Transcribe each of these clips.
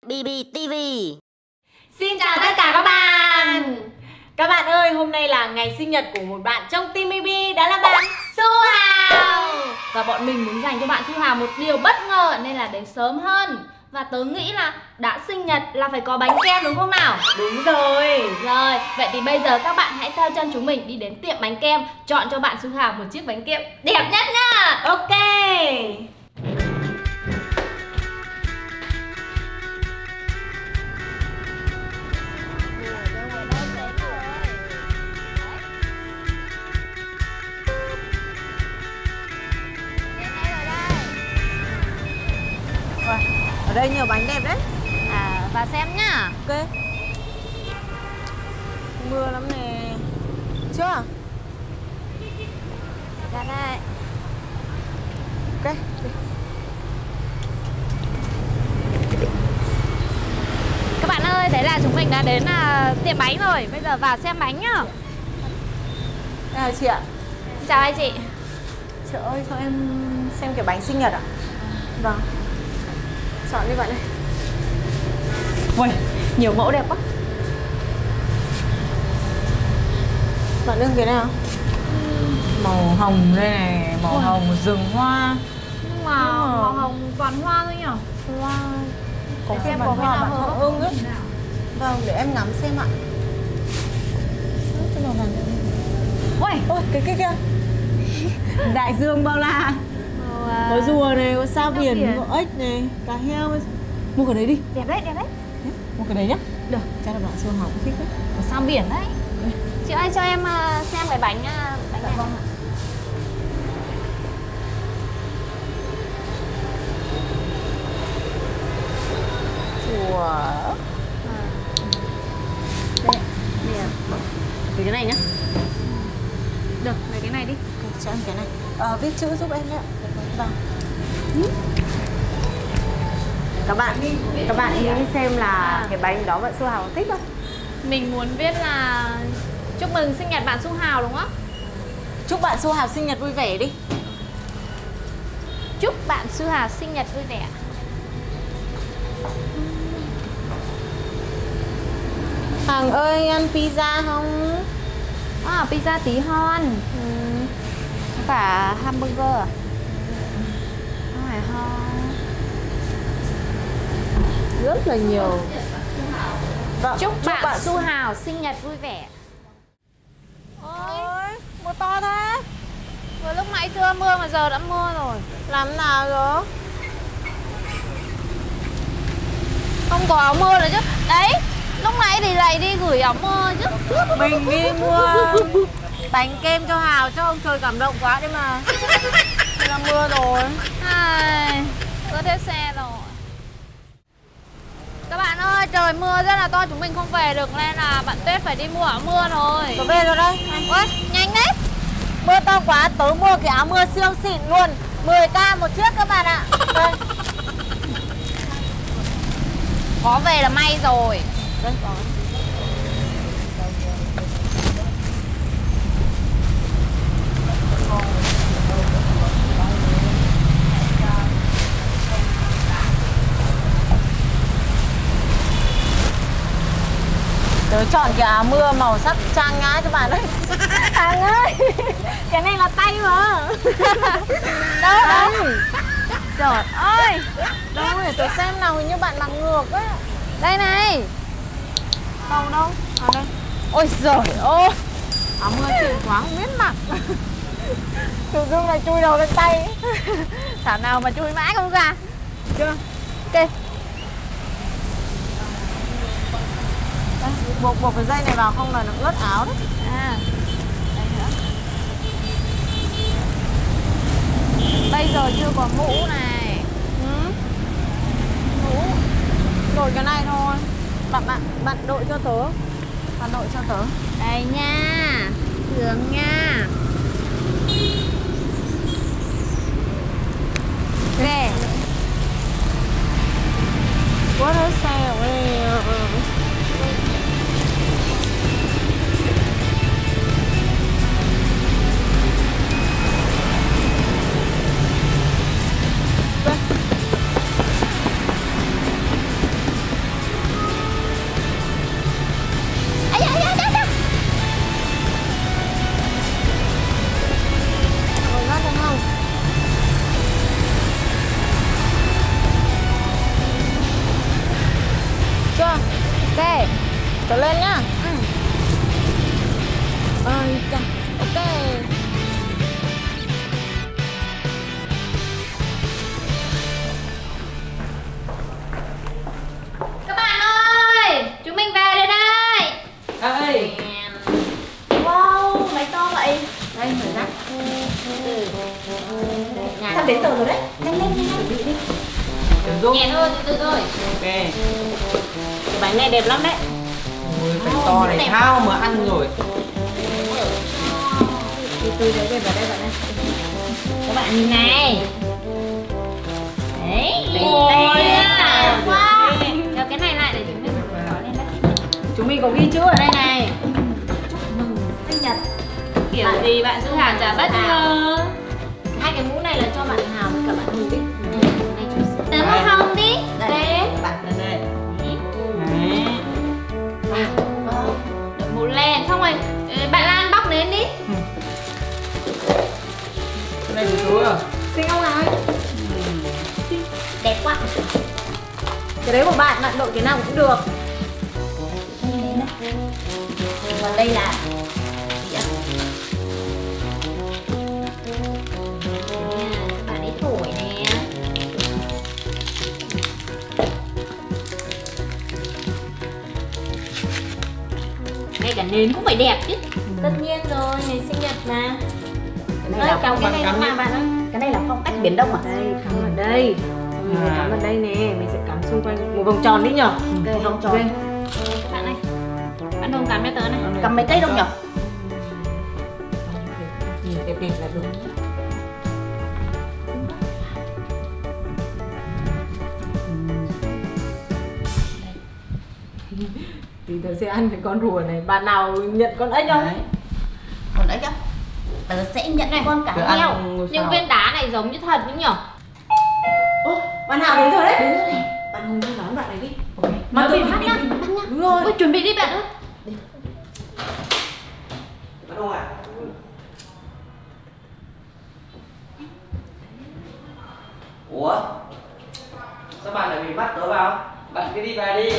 BBTV. Xin chào tất cả các bạn. Các bạn ơi, hôm nay là ngày sinh nhật của một bạn trong team BB, đó là bạn Su Hào. Và bọn mình muốn dành cho bạn Su Hào một điều bất ngờ nên là đến sớm hơn. Và tớ nghĩ là đã sinh nhật là phải có bánh kem đúng không nào? Đúng rồi. Rồi, vậy thì bây giờ các bạn hãy theo chân chúng mình đi đến tiệm bánh kem, chọn cho bạn Su Hào một chiếc bánh kem đẹp nhất nhá. Ok. Ở đây nhiều bánh đẹp đấy. Và xem nhá. Ok. Mưa lắm nè. Chưa? Ra đây. Ok. Các bạn ơi, thế là chúng mình đã đến tiệm bánh rồi. Bây giờ vào xem bánh nhá. Chào chị ạ. Chào hai chị. Chị ơi, cho em xem cái bánh sinh nhật ạ? Vâng. Chọn đi bạn ơi. Ui, nhiều mẫu đẹp quá. Bạn ưng cái nào? Màu hồng đây này, màu hồng rừng hoa. Nhưng mà màu hồng toàn hoa thôi nhỉ? Hoa. Có Để cái xem bánh có cái hoa nào bạn hợp không ưng ấy. Vâng, để em ngắm xem ạ. Cái màu vàng. Ui, Ôi, cái kia. Đại dương bao la. Có rùa này, có sao biển, có ếch này, cá heo. Mua cái đấy đi. đẹp đấy, đẹp đấy. Mua cái đấy nhá. Được. Chắc là bạn Xuân Hào cũng thích đấy. Có sao biển đấy. Chị ơi, cho em xem cái bánh này. Vâng. Wow. Đây, đẹp. Vì cái này nhá. Được, lấy cái này đi. Cho em cái này. Viết chữ giúp em đấy ạ. Vâng. Các bạn nghĩ xem là cái bánh đó bạn Su Hào thích không? Mình muốn viết là chúc mừng sinh nhật bạn Su Hào đúng không? Chúc bạn Su Hào sinh nhật vui vẻ đi. Chúc bạn Su Hào sinh nhật vui vẻ. Hằng ơi, ăn pizza không? Pizza tí hon. Cả hamburger à? Không phải hon. Rất là nhiều. Vâng, Chúc bạn Su Hào sinh nhật vui vẻ. Ôi, mưa to thế. Vừa lúc nãy chưa mưa mà giờ đã mưa rồi. Làm nào rồi? Không có áo mưa nữa chứ. Đấy, lúc nãy thì lại đi gửi áo mưa chứ. Mình đi mua bánh kem cho Hào, cho ông trời cảm động quá đấy mà. Thế là mưa rồi. Ướt hết xe rồi. Các bạn ơi, trời mưa rất là to, chúng mình không về được nên là bạn Tuyết phải đi mua áo mưa rồi. Có về rồi đây. Ôi, nhanh đấy. Mưa to quá, tớ mua cái áo mưa siêu xịn luôn. 10k một chiếc các bạn ạ. Đây. Có về là may rồi. Đây có. Tớ chọn cái áo mưa màu sắc trang nhã cho bạn đấy. Hằng ơi, cái này là tay mà. Đâu đâu. Trời ơi. Đâu để tớ xem nào, hình như bạn mặc ngược ấy. Đây này. Đâu đâu. À đây. Ôi giời ơi. Áo mưa xịn quá không biết mặc. Tự dưng lại chui đầu lên tay. Thảo nào mà chui mãi không ra. Chưa? Ok. Buộc cái dây này vào không là nó ướt áo đấy. Đây nữa. Bây giờ chưa có mũ này. Mũ. Đổi cái này thôi. Bạn đội cho tớ. Bạn đội cho tớ. Đây nha. Sướng nha. Ok. What a sale. Trở lên nhá. Ơi, ok. Các bạn ơi, chúng mình về rồi đây. Ơi. Wow, máy to vậy. Đây, mở ra. Sắp đến giờ rồi đấy. Nhanh lên, chuẩn bị đi. Nhẹ thôi, từ từ thôi. Ok. Cái bánh này đẹp lắm đấy. Ôi, bánh to này thao mà ăn rồi. Từ từ đấy, đây vào đây, vào đây. Các bạn nhìn này. Đấy. Ôi, Wow. Đeo cái này lại để chúng mình có lên đấy. Chúng mình có ghi chữ ở đây này. Chúc mừng sinh nhật. Kiểu gì bạn Su Hào chả bất ngờ. Hai cái mũ này là cho bạn Hào với cả bạn Hùng đi. Tớ màu hồng đi. Đây. Bạn lên đây. Đấy. Đội mũ len. Xong rồi bạn Lan bóc đến đi. Cái này của chú à? Xinh không nào? Đẹp quá. Cái đấy của bạn, bạn đội cái nào cũng được. Còn đây là gì ạ? Bạn ấy thổi nè. Ngay cả nến cũng phải đẹp chứ. Tất nhiên rồi, ngày sinh nhật mà. Cái này là cắm cái này nữa mà bạn ơi. Cái này là phong cách biển Đông à? Đây, cắm ở đây. Cắm ở đây nè, mình sẽ cắm xung quanh một vòng tròn đi nhở? Ok, Vòng tròn. Bạn này. Bạn Hùng cắm cho tớ này. Cầm mấy cây đâu nhỉ? Nhìn đẹp đẹp là được. Thì tớ sẽ ăn cái con rùa này. Bạn nào nhận con ếch không? Đấy. Còn đấy chứ? Tớ sẽ nhận Này, con tớ cá ăn heo. ngôi Nhưng sao. viên đá này giống như thật nhưng nhở? Ô, bạn nào đến rồi đấy? Đến rồi này. Bạn Hùng đi đón bạn này đi. Ok. Mà Nó tôi bị bắt bắt nhá. nhá. Bắt nhá. Đúng rồi. Ôi, chuẩn bị đi bạn ơi. Bắt đâu ạ? Ủa? Sao bạn lại bị bắt tớ vào? Bạn cứ đi về đi.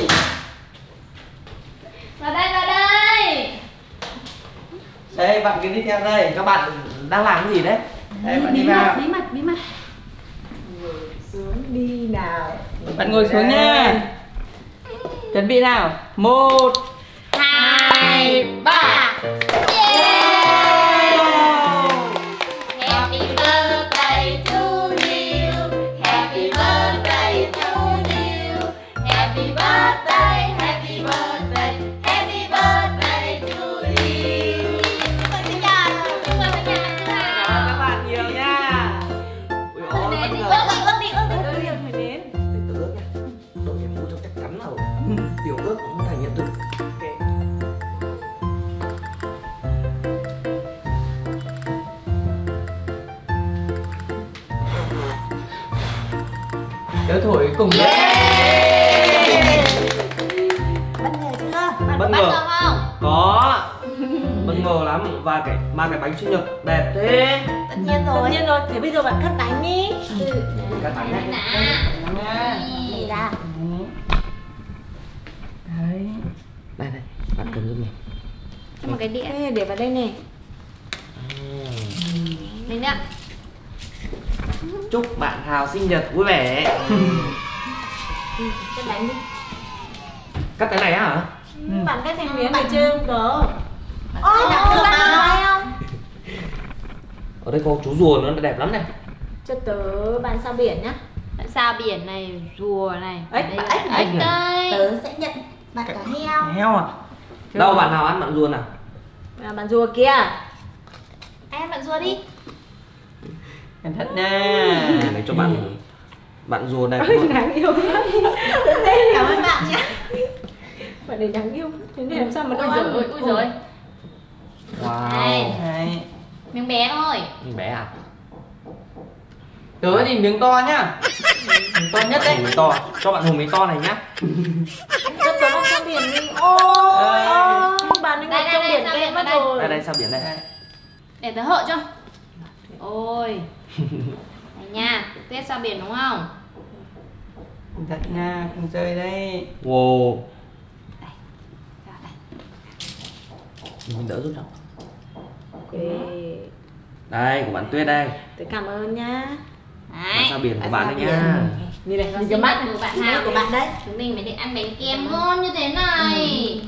Vào đây, vào đây. Đây, bạn cứ đi theo đây. Các bạn đang làm cái gì đấy? Đây, bạn đi vào. Bí mật. Xuống đi nào. Bạn ngồi xuống nha. Chuẩn bị nào. 1 2, 3. Happy birthday to you. Happy birthday to you. Happy birthday, happy birthday, happy birthday to you. Chúc mừng sinh nhật. Chúc mừng sinh nhật Su Hào. các bạn nhiều nha. Ui ôi, bất ngờ. Ước đi. Phải đến. Tự ước nha. Đội em mua cho chắc chắn là tiểu ước cũng thành hiện thực. Tớ thổi cùng nhé. Bất ngờ chưa? Bất Bất ngờ. ngờ không? Có. Bất ngờ lắm. Và cái bánh sinh nhật đẹp thế. Tất nhiên Tất rồi. nhiên rồi, thế bây giờ bạn cắt bánh đi. Cắt bánh này. Nè. Đây ra. Đấy. Đây đây, bạn cầm giúp mình. Cho một cái đĩa. Đây, để vào đây nè. Đây nữa. Chúc bạn Hào sinh nhật vui vẻ. Cắt bánh đi. Cắt cái này á hả? Bạn cắt thành miếng này chưa không đó? Ôi, Ôi, cắt được không? Ở đây có chú rùa nó đẹp lắm này. Cho tớ bạn sao biển nhá. Bạn sao biển này, rùa này. Ếch, Đây bạn là ếch ếch này. đây. Tớ sẽ nhận bạn cá heo. Heo à? Đâu bạn nào ăn bạn rùa nào? À, bạn rùa kia. Em bạn rùa đi. Em thật nha. Để cho bạn rùa đẹp Ôi, luôn. đáng yêu lắm. Cảm ơn bạn nhé. Bạn này đáng yêu. Thế này làm sao mà Ui đâu giời ăn ơi, được. ui giời. Wow. Đây. Miếng bé thôi. Miếng bé à? Tớ thì miếng to nhá. Miếng to nhất đấy. Miếng to. Cho bạn Hùng miếng to này nhá. Cho tớ bạn sao biển đi. Ôi, Đây. bạn ấy Đây, ngập trong đây, biển sao kem biển mất vào đây? rồi. Đây đây sao biển đây. Để tớ hộ cho. Ôi. Đây nha, tuyết sao biển đúng không? Thật nha, không chơi đây. Wow. Mình đỡ giúp nào. Ok. Đây, của bạn Tuyết đây. Tớ cảm ơn nhá. Bạn sao biển của bạn đây nha. Nhìn này, Nó nhìn cái cái mắt của bạn Hào của bạn đấy. Chúng mình phải đi ăn bánh kem ngon như thế này.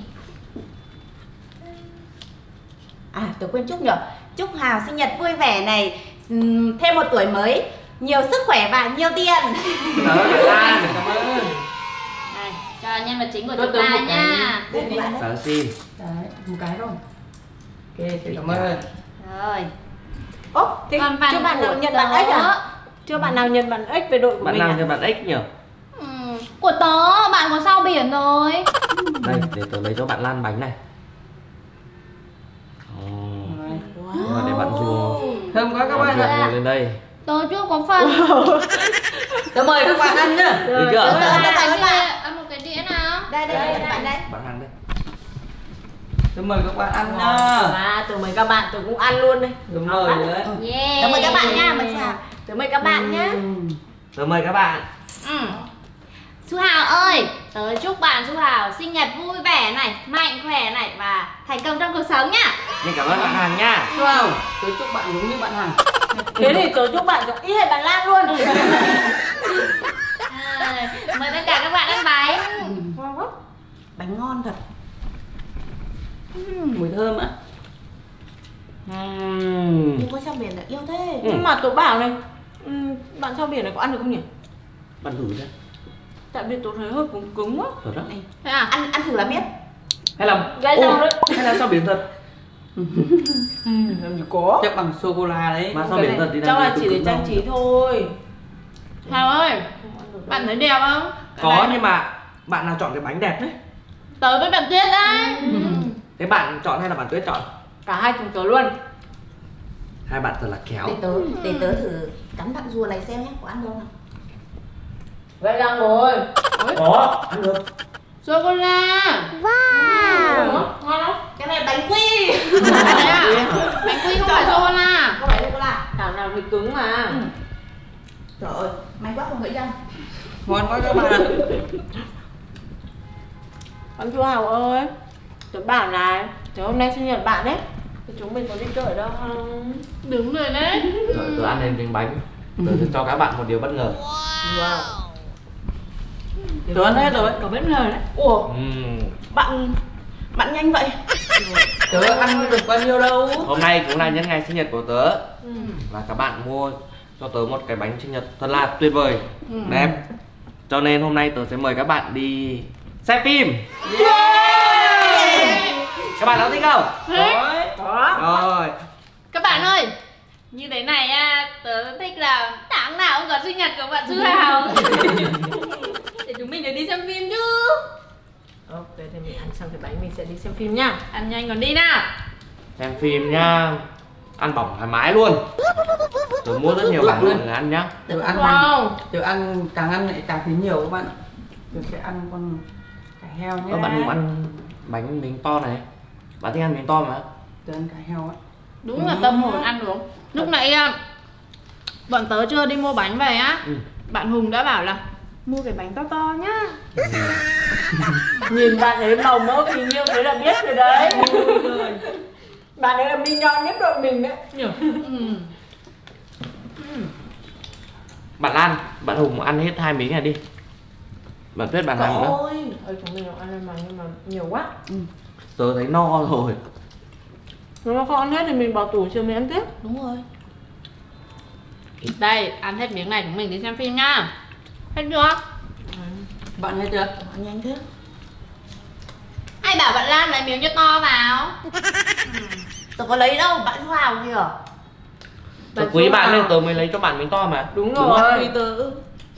À, tôi quên chúc nhở. Chúc Hào sinh nhật vui vẻ này, thêm một tuổi mới, nhiều sức khỏe và nhiều tiền. Cảm ơn Lan, cảm ơn. Này, cho nhân vật chính của Tôi chúng tưởng ta một nha. Đây của bạn đấy. Cảm xin. đấy, một cái rồi. Ok, Cảm ơn. Rồi. Ố, thế Còn bạn chưa bạn nào của nhận bạn tớ. ếch à? Chưa bạn nào nhận bạn ếch về đội của Bạn mình nào à? cho bạn ếch nhỉ? Của tớ, bạn có sao biển rồi. Đây, để tớ lấy cho bạn Lan bánh này. Nhưng mà để bạn rùa. Thơm quá các Bạn bạn rùa ạ. ngồi lên đây. Tớ chưa có phần. Tôi mời các bạn ăn nhá. Được chưa? Ăn một cái đĩa nào. Đây các bạn đây. Bạn hàng đây. Tôi mời các bạn ăn À, tôi mời các bạn, tôi cũng ăn luôn đây. Đúng rồi đấy. Yeah. Tôi mời các bạn nha, mình chào. Tôi mời các bạn nhá. Tớ mời các bạn. Su Hào ơi, tớ chúc bạn Su Hào sinh nhật vui vẻ này, mạnh khỏe này và thành công trong cuộc sống nhá. Mình cảm ơn bạn Hàng nha. Wow, tôi chúc bạn giống như bạn Hằng. Thế thì tôi chúc bạn giống y hệt bạn Lan luôn. Mời tất cả các bạn ăn bánh. Bánh ngon thật. Mùi thơm ạ. Nhưng có sao biển là yêu thế. Nhưng mà tôi bảo này, bạn sao biển này có ăn được không nhỉ? Bạn thử ra. Tại vì tôi thấy hơi cứng cứng quá. Thật đó. Thế à? Ăn thử là biết. Hay là Gai rau đấy. hay là sao biển thật? Làm gì có. Chắc bằng sô cô la đấy. Mà sao biển thật thì Chắc là chỉ để cứng trang đâu. trí thôi. Hào ơi, bạn thấy đẹp không? Có nhưng mà bạn nào chọn cái bánh đẹp đấy? Tớ với bạn Tuyết đấy. Thế bạn chọn hay là bạn Tuyết chọn? Cả hai cùng tớ luôn. Hai bạn thật là khéo. Để tớ thử cắn bạn rùa này xem nhé, có ăn không nào? Gai răng rồi. Có, ăn được. Sô cô la. Ngon lắm. Cái này bánh quy. Thế à? Bánh quy không phải sô cô la. Có phải sô cô la? Thảo nào thì cứng mà. Trời ơi, may quá không gãy răng. Ngon quá các bạn. Con chú Hào ơi, tớ bảo này, tớ hôm nay sinh nhật bạn đấy. Thì chúng mình có đi chơi ở đâu không? Đúng rồi đấy. Rồi tớ ăn lên miếng bánh. Tớ sẽ cho các bạn một điều bất ngờ. Wow. Tớ ăn hết rồi. Có bất ngờ đấy. Ủa, bạn nhanh vậy. Tớ ăn được bao nhiêu đâu. Hôm nay cũng là nhân ngày sinh nhật của tớ. Và các bạn mua cho tớ một cái bánh sinh nhật thật là tuyệt vời, đẹp. Cho nên hôm nay tớ sẽ mời các bạn đi xem phim. Các bạn có thích không? Có. Rồi. Các bạn ơi, như thế này á, tớ thích là tháng nào cũng có sinh nhật của bạn Su Hào. Để chúng mình được đi xem phim chứ. Ok, thì mình ăn xong cái bánh mình sẽ đi xem phim nha. Ăn nhanh còn đi nào. Xem phim nhá. Ăn bỏng thoải mái luôn. Tớ mua rất nhiều bỏng mọi người ăn nhá. Tớ ăn Wow. tớ ăn càng ăn lại càng thấy nhiều các bạn. Tớ sẽ ăn con cả heo nhé. Bạn Hùng ăn bánh miếng to này. Bạn thích ăn miếng to mà. Tớ ăn cả heo á. Đúng là tâm hồn ăn được. Lúc nãy bọn tớ chưa đi mua bánh về á, bạn Hùng đã bảo là mua cái bánh to to nhá. Nhìn bạn ấy màu mỡ phì nhiêu thế là biết rồi đấy. Bạn ấy là minion nhất đội mình đấy. Bạn Lan, bạn Hùng ăn hết 2 miếng này đi. Bạn Tuyết bạn ăn nữa. Ôi, chúng mình ăn lên mà nhưng mà nhiều quá. Tớ thấy no rồi. Nếu mà không ăn hết thì mình bảo tủ chiều mình ăn tiếp. Đúng rồi. Đây, ăn hết miếng này chúng mình đi xem phim nha. Hết chưa? Bạn hết chưa? Ăn nhanh thế. Ai bảo bạn Lan lấy miếng cho to vào? Tớ có lấy đâu, bạn Su Hào kìa. Tớ quý bạn nên tớ mới lấy cho bạn miếng to mà. Đúng Đúng rồi. quý tớ.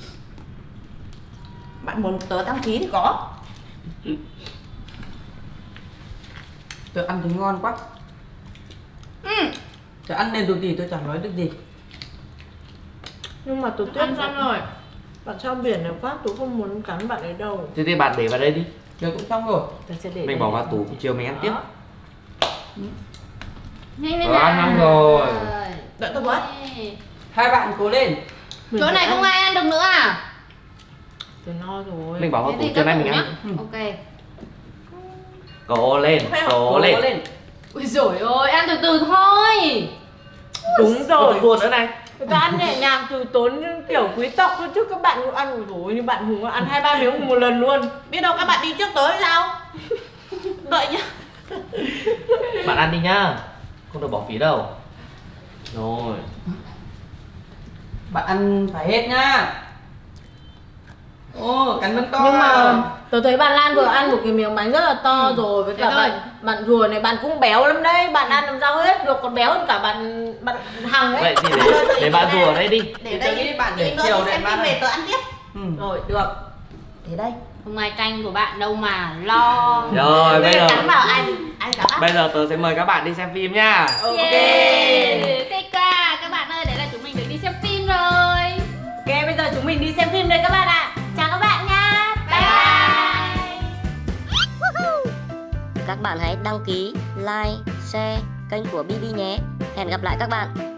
Bạn muốn tớ đăng ký thì có. Tớ ăn thấy ngon quá. Tớ ăn nên tụi gì tôi chẳng nói được gì. Nhưng mà tôi Ăn xong rồi. bạn sao biển này quá, tôi không muốn cắn bạn ấy đâu. Thế thì bạn để vào đây đi. Tớ cũng xong rồi. Tôi sẽ để Mình bỏ vào tủ chiều mình ăn tiếp. Nhanh lên Rồi, ăn xong rồi. Đợi tôi với. Hai bạn cố lên. Chỗ này không ai ăn được nữa à? Tôi no rồi. Mình bỏ vào Thế tủ thì chiều các nay củ mình nhá. ăn. Ok. Cố lên, cố lên. Ui dồi ôi, ăn từ từ thôi. Đúng rồi. Buồn nữa này. Người ta ăn nhẹ nhàng từ tốn kiểu quý tộc thôi chứ các bạn cũng ăn rồi như bạn Hùng ăn 2-3 miếng một lần luôn. Biết đâu các bạn đi trước tới sao? Đợi nhá. Bạn ăn đi nhá. Không được bỏ phí đâu. Rồi. Bạn ăn phải hết nhá. Ô, cắn vẫn to. Nhưng mà tớ thấy bạn Lan vừa ăn một cái miếng bánh rất là to rồi, với cả bạn Rùa này bạn cũng béo lắm đấy, bạn ăn làm sao hết được, còn béo hơn cả bạn Hằng ấy. Vậy thì để bạn Rùa ở đây đi. Để đây nghĩ bạn để để nữa chiều đi để xem bạn phim về tớ ăn tiếp. Rồi, được. Để đây. Không ai canh của bạn đâu mà lo. Rồi, bây giờ Cắn vào anh cả bác. bây giờ tớ sẽ mời các bạn đi xem phim nhá. Ok. TK, các bạn ơi, đấy là chúng mình được đi xem phim rồi. Ok, bây giờ chúng mình đi xem phim đây các bạn ạ. Chào các bạn nha. Bye bye. Các bạn hãy đăng ký, like, share kênh của BB nhé. Hẹn gặp lại các bạn.